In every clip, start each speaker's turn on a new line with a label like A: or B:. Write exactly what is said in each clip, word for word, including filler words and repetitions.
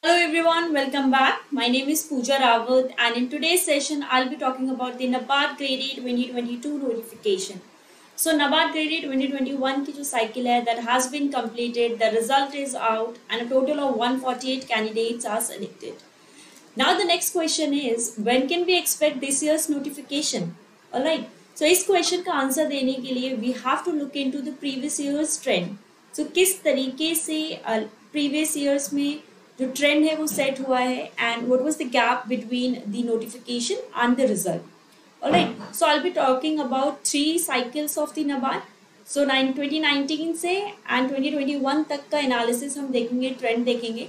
A: Hello everyone, welcome back. My name is Pooja Rawat and in today's session I'll be talking about the NABARD Grade eight twenty twenty-two notification. So NABARD Grade eight twenty twenty-one की जो cycle है that has been completed, the result is out and a total of one hundred forty-eight candidates are selected. Now the next question is, when can we expect this year's notification? Alright, so इस question का answer देने के लिए we have to look into the previous year's trend. So किस तरीके से uh, previous years में जो ट्रेंड है वो सेट हुआ है and what was the gap between the notification and the result. Alright, so I will be talking about three cycles of the NABARD. So twenty nineteen से एंड ट्वेंटी ट्वेंटी वन तक का analysis हम देखेंगे, trend देखेंगे.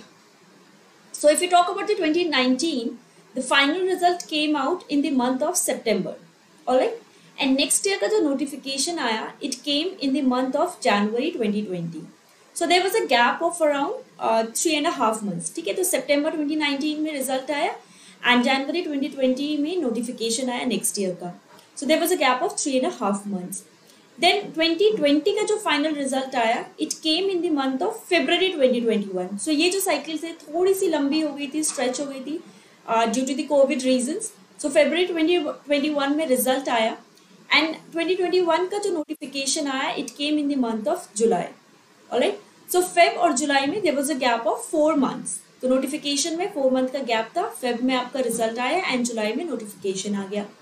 A: So if you talk about the twenty nineteen, the final result came out in the month of September. Alright, and next year का जो notification आया it came in the month of January twenty twenty. So there was a gap of around uh, three and a half months. ठीक है, तो सितंबर twenty nineteen में result आया and जनवरी ट्वेंटी ट्वेंटी में नोटिफिकेशन आया नेक्स्ट ईयर का. So there was a gap of three and half months. Then twenty twenty का जो फाइनल रिजल्ट आया it came in the month of February twenty twenty one. So ये जो cycle है थोड़ी सी लंबी हो गई थी, स्ट्रेच हो गई थी due to the covid reasons. So फरवरी ट्वेंटी ट्वेंटी वन में रिजल्ट आया एंड ट्वेंटी ट्वेंटी वन का जो नोटिफिकेशन आया it came in the month of July. Alright, so feb और जुलाई में there was a gap of four months. तो नोटिफिकेशन में फोर मंथ का गैप था. फेब में आपका रिजल्ट आया एंड जुलाई में नोटिफिकेशन आ गया.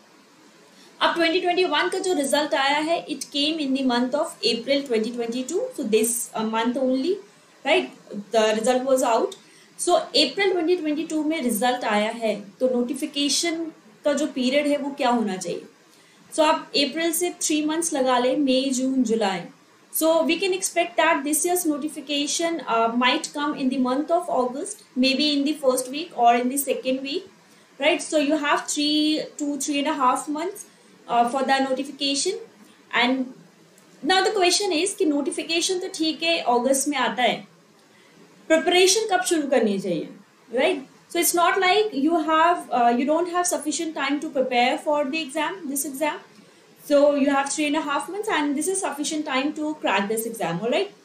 A: अब ट्वेंटी ट्वेंटी वन का जो रिजल्ट आया है it came in the month of April twenty twenty two. So this month only, right, the result was out. So April twenty twenty two में result आया है तो नोटिफिकेशन का जो पीरियड है वो क्या होना चाहिए. सो so, आप अप्रैल से थ्री मंथ्स लगा ले, मई जून जुलाई. So we can expect that this year's notification uh, might come in the month of August, maybe in the first week or in the second week, right? So you have three to three and a half months uh, for the notification. And now the question is कि notification तो ठीक है अगस्त में आता है, preparation कब शुरू करनी चाहिए, right? So it's not like you have uh, you don't have sufficient time to prepare for the exam, this exam. So you have three and a half months and this is sufficient time to crack this exam, all right?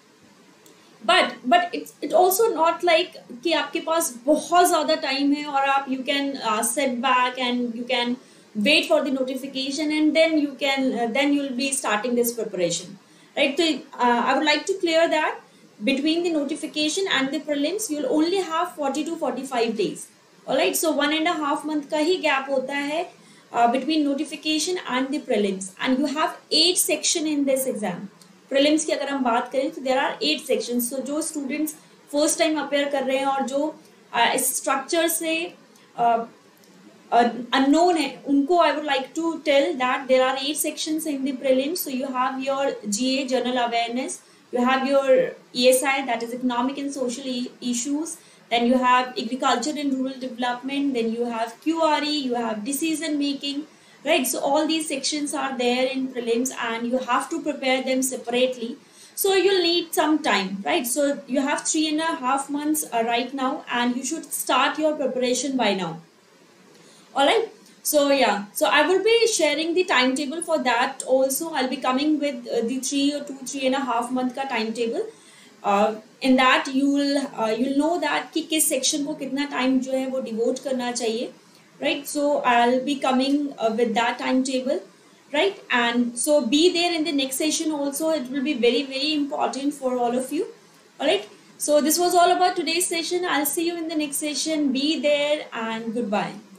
A: But but it's it also not like कि आपके पास बहुत ज़्यादा time है और आप you can uh, sit back and you can wait for the notification and then you can uh, then you'll be starting this preparation, right? So uh, I would like to clear that between the notification and the prelims you'll only have forty to forty-five days, all right? So one and a half month का ही gap होता है Uh, between notification and the prelims, and you have eight section in this exam. Prelims की अगर हम बात करें तो there are eight sections. So जो students first time appear कर रहे हैं और जो uh, इस structure से uh, uh, unknown है उनको I would like to tell that there are eight sections in the prelims. So you have your G A general awareness, you have your E S I, that is economic and social e issues. Then you have agriculture and rural development, then you have Q R E, you have decision making, right? So all these sections are there in prelims and you have to prepare them separately. So you'll need some time, right? So you have three and a half months uh, right now and you should start your preparation by now. All right. So yeah, so I will be sharing the timetable for that also. I'll be coming with uh, the three or two, three and a half month ka timetable. Uh, in that you will uh, you'll know that कि किस section को कितना time जो है वो devote करना चाहिए, right? So I'll be coming uh, with that timetable, right? And so be there in the next session also. It will be very very important for all of you, all right? So this was all about today's session. I'll see you in the next session. Be there and goodbye.